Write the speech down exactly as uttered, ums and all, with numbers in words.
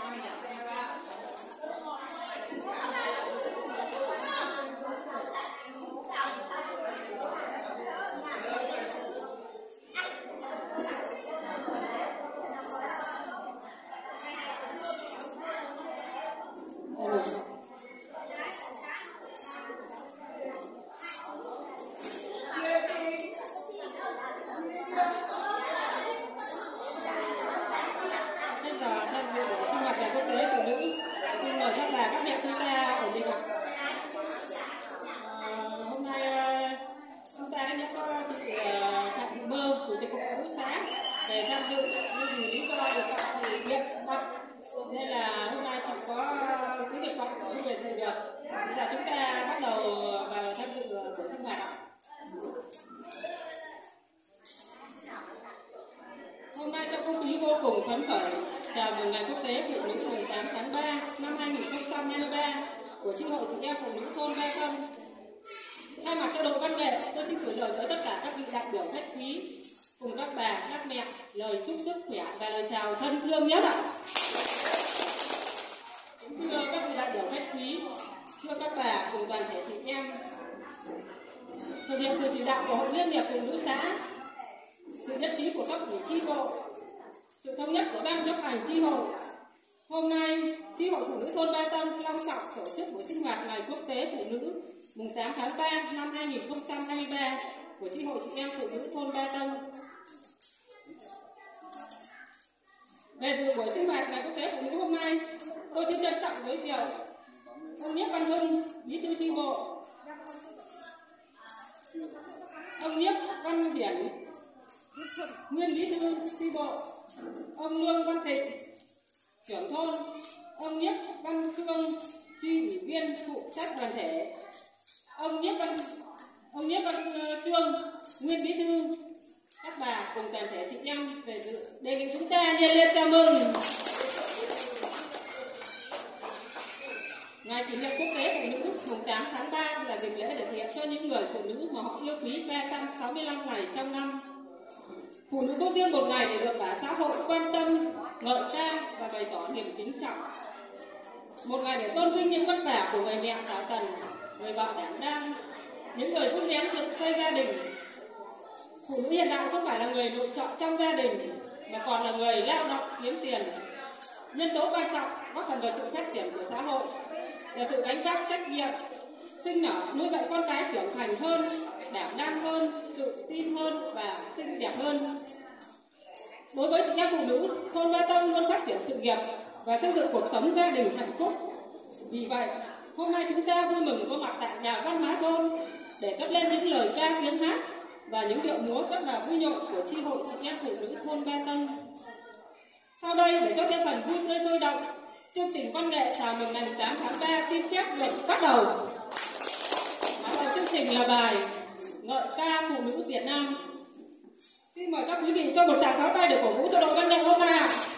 Để tham dự nhưng vì lý do được các chị điện bận nên là hôm nay chị có cái việc bận không về dự được. Bây giờ chúng ta bắt đầu vào tham dự buổi sinh hoạt ạ. Hôm nay trong không khí vô cùng phấn khởi chào mừng Ngày Quốc tế Phụ nữ mùng tám tháng ba năm hai nghìn không trăm hai mươi ba của Chi hội Chị em Phụ nữ thôn Ba Tâm. Thay mặt cho đội văn nghệ, tôi xin gửi lời tới tất cả các vị đại biểu khách quý cùng các bà, các mẹ lời chúc sức khỏe và lời chào thân thương nhất ạ. Thưa các vị đại biểu khách quý, thưa các bà cùng toàn thể chị em, thực hiện sự chỉ đạo của Hội Liên hiệp Phụ nữ xã, sự nhất trí của cấp ủy chi bộ, sự thống nhất của ban chấp hành chi hội, hôm nay Chi hội Phụ nữ thôn Ba Tâm long trọng tổ chức buổi sinh hoạt Ngày Quốc tế Phụ nữ mùng tám tháng ba năm hai nghìn không trăm hai mươi ba của Chi hội Chị em Phụ nữ thôn Ba Tâm. Về dự buổi sinh hoạt Ngày Quốc tế Phụ nữ hôm nay, tôi xin trân trọng giới thiệu ông Nhiếp Văn Hưng, Bí thư chi bộ, ông Nhiếp Văn Điển, nguyên Bí thư chi bộ, ông Lương Văn Thịnh, trưởng thôn, ông Nhiếp Văn Cương, chi ủy viên phụ trách đoàn thể, ông Nhiếp Văn ông Nhiếp Văn Trương, nguyên Bí thư, các bà cùng toàn thể chị em về dự. Đề nghị chúng ta nhiệt liệt chào mừng Ngày kỷ niệm Quốc tế Phụ nữ mùng tám tháng ba là dịp lễ để thể hiện cho những người phụ nữ mà họ yêu quý ba trăm sáu mươi lăm ngày trong năm. Phụ nữ có riêng một ngày để được cả xã hội quan tâm, ngợi ca và bày tỏ niềm kính trọng. Một ngày để tôn vinh những vất vả của người mẹ Thảo Tần, người vợ đảm đang, những người vun vén dựng xây gia đình. Phụ nữ hiện đại không phải là người nội trợ trong gia đình, mà còn là người lao động kiếm tiền. Nhân tố quan trọng góp phần vào sự phát triển của xã hội là sự gánh vác trách nhiệm, sinh nở nuôi dạy con cái trưởng thành hơn, đảm đang hơn, tự tin hơn và xinh đẹp hơn. Đối với chị em phụ nữ, thôn Ba Tâm luôn phát triển sự nghiệp và xây dựng cuộc sống gia đình hạnh phúc. Vì vậy, hôm nay chúng ta vui mừng có mặt tại nhà văn hóa thôn để cất lên những lời ca tiếng hát và những điệu múa rất là vui nhộn của Chi hội Chị em Phụ nữ thôn Ba Tâm. Sau đây, để cho thêm phần vui tươi sôi động, chương trình văn nghệ chào mừng ngày tám tháng ba xin phép được bắt đầu. Mở đầu chương trình là bài ngợi ca phụ nữ Việt Nam. Xin mời các quý vị cho một tràng pháo tay để cổ vũ cho đội văn nghệ hôm nay ạ.